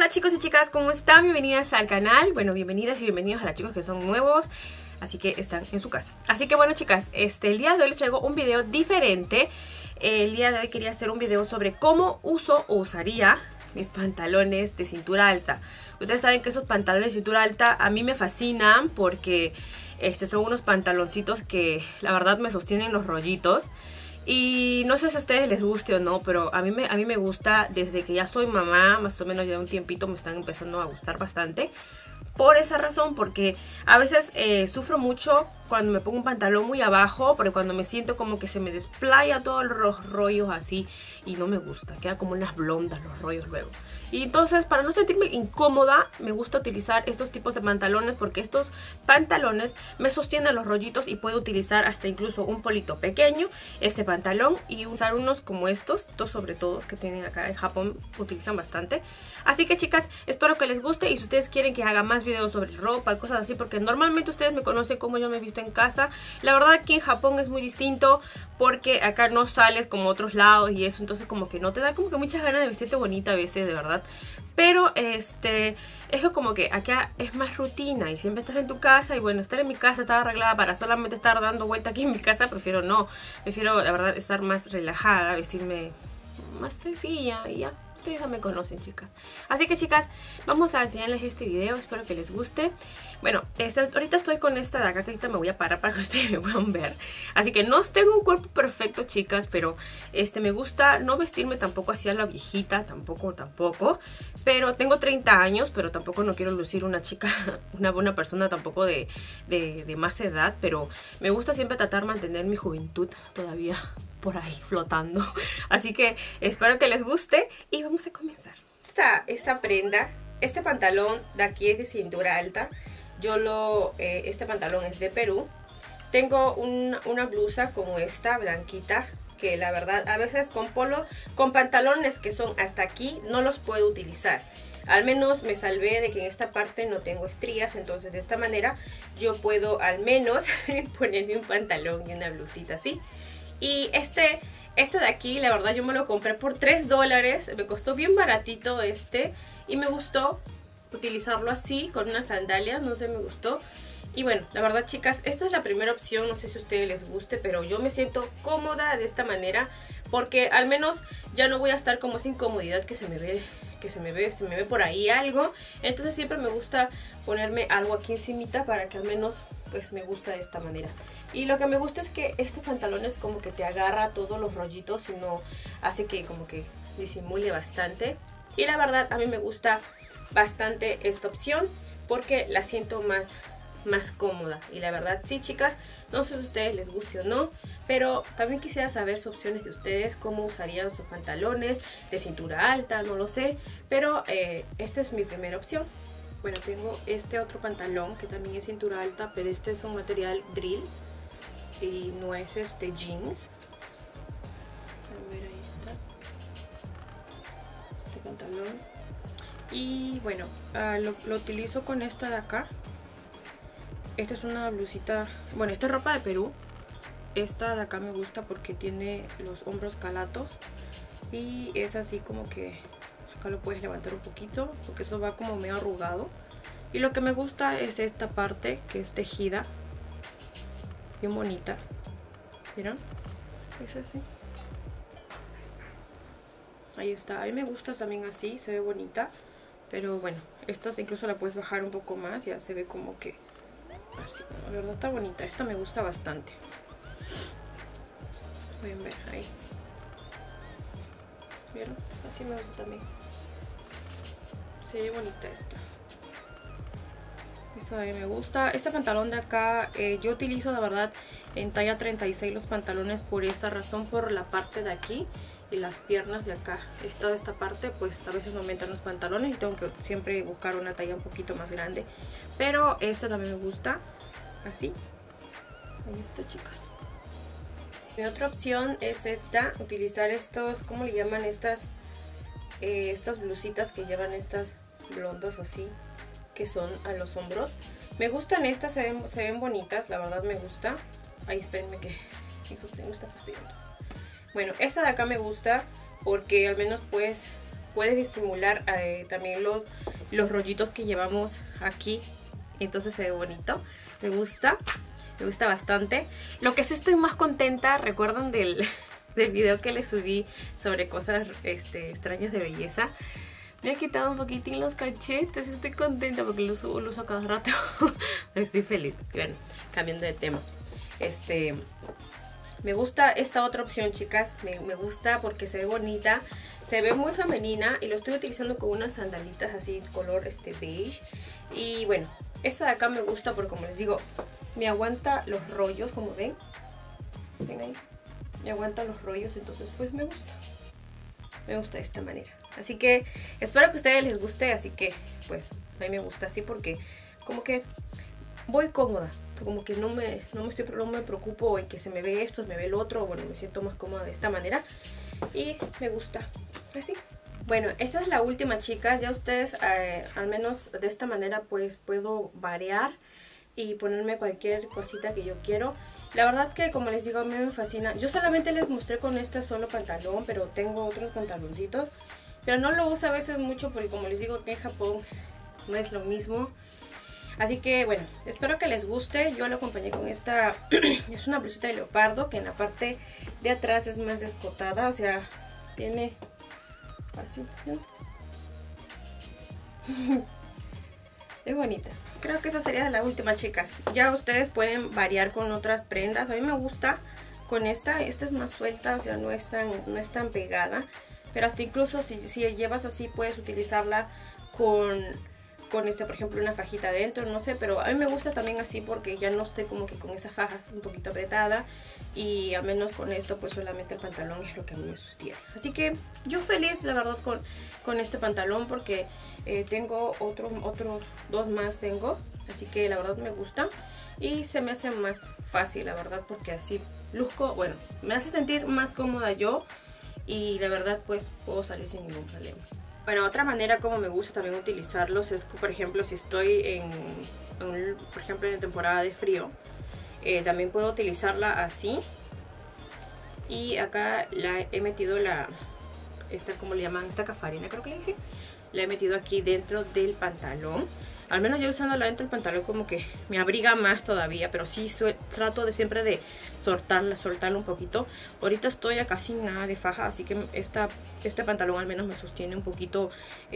Hola chicos y chicas, ¿cómo están? Bienvenidas al canal. Bueno, bienvenidas y bienvenidos a los chicos que son nuevos, así que están en su casa. Así que bueno chicas, el día de hoy les traigo un video diferente. El día de hoy quería hacer un video sobre cómo uso o usaría mis pantalones de cintura alta. Ustedes saben que esos pantalones de cintura alta a mí me fascinan porque son unos pantaloncitos que la verdad me sostienen los rollitos. Y no sé si a ustedes les guste o no, pero a mí me gusta desde que ya soy mamá, más o menos ya un tiempito me están empezando a gustar bastante. Por esa razón, porque a veces sufro mucho cuando me pongo un pantalón muy abajo, porque cuando me siento como que se me desplaya todos los rollos así y no me gusta, queda como unas blondas los rollos luego. Y entonces, para no sentirme incómoda, me gusta utilizar estos tipos de pantalones porque estos pantalones me sostienen los rollitos y puedo utilizar hasta incluso un polito pequeño, este pantalón, y usar unos como estos sobre todo que tienen acá en Japón, utilizan bastante. Así que chicas, espero que les guste y si ustedes quieren que haga más videos sobre ropa y cosas así, porque normalmente ustedes me conocen como yo me he visto en casa. La verdad aquí en Japón es muy distinto porque acá no sales como otros lados y eso, entonces como que no te da como que muchas ganas de vestirte bonita a veces, de verdad. Pero es que como que acá es más rutina y siempre estás en tu casa y bueno, estar en mi casa, estar arreglada para solamente estar dando vuelta aquí en mi casa, prefiero la verdad estar más relajada, vestirme más sencilla y ya. Ustedes ya me conocen, chicas. Así que chicas, vamos a enseñarles este video. Espero que les guste. Bueno, ahorita estoy con esta de acá, que ahorita me voy a parar para que ustedes me puedan ver. Así que no tengo un cuerpo perfecto, chicas, pero me gusta no vestirme tampoco así a la viejita, tampoco. Pero tengo 30 años, pero tampoco no quiero lucir una chica, una persona tampoco de más edad. Pero me gusta siempre tratar de mantener mi juventud todavía por ahí flotando. Así que espero que les guste y vamos a comenzar. Esta prenda, este pantalón de aquí es de cintura alta. Este pantalón es de Perú. Tengo una blusa como esta, blanquita, que la verdad a veces con pantalones que son hasta aquí no los puedo utilizar. Al menos me salvé de que en esta parte no tengo estrías, entonces de esta manera yo puedo al menos ponerme un pantalón y una blusita así. Y este de aquí, la verdad yo me lo compré por $3, me costó bien baratito y me gustó utilizarlo así con unas sandalias, no sé, me gustó. Y bueno, la verdad chicas, esta es la primera opción, no sé si a ustedes les guste, pero yo me siento cómoda de esta manera porque al menos ya no voy a estar como esa incomodidad que se me ve por ahí algo. Entonces siempre me gusta ponerme algo aquí encimita para que al menos pues me gusta de esta manera. Y lo que me gusta es que este pantalón es como que te agarra todos los rollitos y no hace que como que disimule bastante. Y la verdad a mí me gusta bastante esta opción porque la siento más cómoda. Y la verdad sí chicas, no sé si a ustedes les guste o no, pero también quisiera saber sus opciones de ustedes, cómo usarían sus pantalones de cintura alta, no lo sé, pero esta es mi primera opción. Bueno, tengo este otro pantalón que también es cintura alta, pero este es un material drill y no es jeans. A ver, ahí está este pantalón. Y bueno, lo utilizo con esta de acá. Esta es una blusita, bueno, esta es ropa de Perú. Esta de acá me gusta porque tiene los hombros calatos y es así como que acá lo puedes levantar un poquito porque eso va como medio arrugado. Y lo que me gusta es esta parte que es tejida, bien bonita. ¿Vieron? Es así. Ahí está. A mí me gusta también así, se ve bonita. Pero bueno, esta incluso la puedes bajar un poco más, ya se ve como que así. La verdad está bonita, esta me gusta bastante. Pueden ver ahí. ¿Vieron? Así me gusta también. Se ve bonita esta. Eso a mí me gusta. Este pantalón de acá, yo utilizo la verdad en talla 36 los pantalones por esta razón, por la parte de aquí y las piernas de acá. Esta parte pues a veces no me entran los pantalones y tengo que siempre buscar una talla un poquito más grande. Pero esta también me gusta. Así. Ahí está chicas. Mi otra opción es esta, utilizar estos, ¿cómo le llaman? Estas blusitas que llevan estas blondas así, que son a los hombros. Me gustan estas, se ven bonitas, la verdad me gusta. Ay, espérenme que mi sostén me está fastidiando. Bueno, esta de acá me gusta porque al menos puedes puede disimular también los rollitos que llevamos aquí. Entonces se ve bonito, me gusta bastante. Lo que sí estoy más contenta, ¿recuerdan del video que les subí sobre cosas extrañas de belleza? Me he quitado un poquitín los cachetes, estoy contenta porque lo uso cada rato. Estoy feliz. Bueno, cambiando de tema. Me gusta esta otra opción, chicas. Me gusta porque se ve bonita, se ve muy femenina y lo estoy utilizando con unas sandalitas así color beige. Y bueno, esta de acá me gusta porque, como les digo, me aguanta los rollos, como ven. Ven ahí. Me aguanta los rollos, entonces pues me gusta. Me gusta de esta manera. Así que espero que a ustedes les guste. Así que pues a mí me gusta así porque como que voy cómoda. Como que no me preocupo en que se me ve esto, se me ve el otro. Bueno, me siento más cómoda de esta manera. Y me gusta así. Bueno, esta es la última, chicas. Ya ustedes, al menos de esta manera, pues puedo variar y ponerme cualquier cosita que yo quiero. La verdad que, como les digo, a mí me fascina. Yo solamente les mostré con este solo pantalón, pero tengo otros pantaloncitos. Pero no lo uso a veces mucho porque, como les digo, aquí en Japón no es lo mismo. Así que, bueno, espero que les guste. Yo lo acompañé con esta, es una blusita de leopardo que en la parte de atrás es más escotada. O sea, tiene así, ¿no? Es bonita. Creo que esa sería la última, chicas. Ya ustedes pueden variar con otras prendas. A mí me gusta con esta. Esta es más suelta, o sea, no es tan pegada. Pero hasta incluso si llevas así, puedes utilizarla con por ejemplo, una fajita adentro, no sé. Pero a mí me gusta también así porque ya no estoy como que con esa faja un poquito apretada. Y al menos con esto, pues solamente el pantalón es lo que a mí me sostiene. Así que yo feliz, la verdad, con este pantalón porque tengo otros dos más tengo. Así que la verdad me gusta. Y se me hace más fácil, la verdad, porque así luzco, bueno, me hace sentir más cómoda yo. Y la verdad, pues puedo salir sin ningún problema. Bueno, otra manera como me gusta también utilizarlos es, por ejemplo, si estoy por ejemplo, en temporada de frío, también puedo utilizarla así. Y acá la he metido ¿cómo le llaman? Esta cafarina, creo que le dicen. La he metido aquí dentro del pantalón. Al menos yo usándola dentro del pantalón como que me abriga más todavía. Pero sí trato de siempre de soltarla un poquito. Ahorita estoy a casi nada de faja, así que este pantalón al menos me sostiene un poquito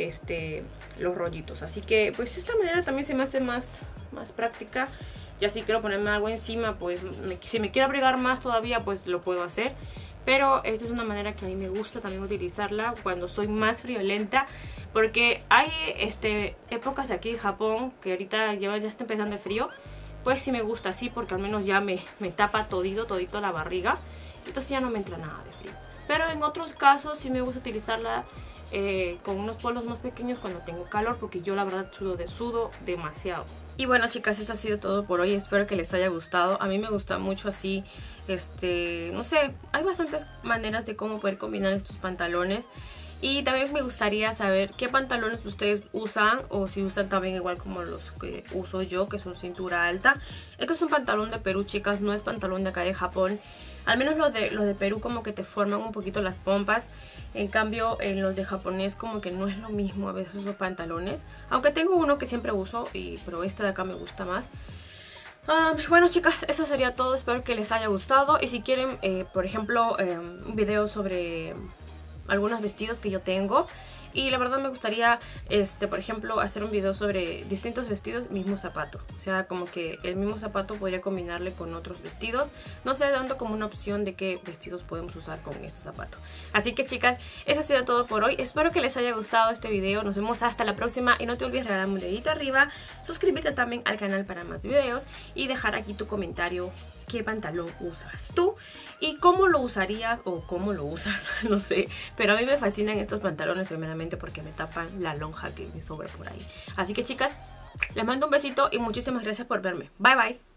los rollitos. Así que pues de esta manera también se me hace más práctica. Ya si quiero ponerme algo encima, pues si me quiero abrigar más todavía, pues lo puedo hacer. Pero esta es una manera que a mí me gusta también utilizarla cuando soy más friolenta. Porque hay épocas aquí en Japón que ahorita ya está empezando el frío. Pues sí me gusta así porque al menos ya me tapa todito la barriga. Entonces ya no me entra nada de frío. Pero en otros casos sí me gusta utilizarla con unos polos más pequeños cuando tengo calor. Porque yo la verdad sudo demasiado. Y bueno, chicas, esto ha sido todo por hoy. Espero que les haya gustado. A mí me gusta mucho así, no sé, hay bastantes maneras de cómo poder combinar estos pantalones. Y también me gustaría saber qué pantalones ustedes usan, o si usan también igual como los que uso yo, que son cintura alta. Este es un pantalón de Perú, chicas, no es pantalón de acá de Japón. Al menos los de Perú como que te forman un poquito las pompas. En cambio, en los de japonés como que no es lo mismo a veces los pantalones. Aunque tengo uno que siempre uso, pero este de acá me gusta más. Bueno, chicas, eso sería todo. Espero que les haya gustado. Y si quieren, por ejemplo, un video sobre algunos vestidos que yo tengo. Y la verdad me gustaría, por ejemplo, hacer un video sobre distintos vestidos, mismo zapato. O sea, como que el mismo zapato podría combinarle con otros vestidos. No sé, dando como una opción de qué vestidos podemos usar con estos zapatos. Así que, chicas, eso ha sido todo por hoy. Espero que les haya gustado este video. Nos vemos hasta la próxima. Y no te olvides de darme un dedito arriba, suscribirte también al canal para más videos y dejar aquí tu comentario. ¿Qué pantalón usas tú? ¿Y cómo lo usarías? O cómo lo usas, no sé. Pero a mí me fascinan estos pantalones primeramente porque me tapan la lonja que me sobra por ahí. Así que, chicas, les mando un besito y muchísimas gracias por verme. Bye, bye.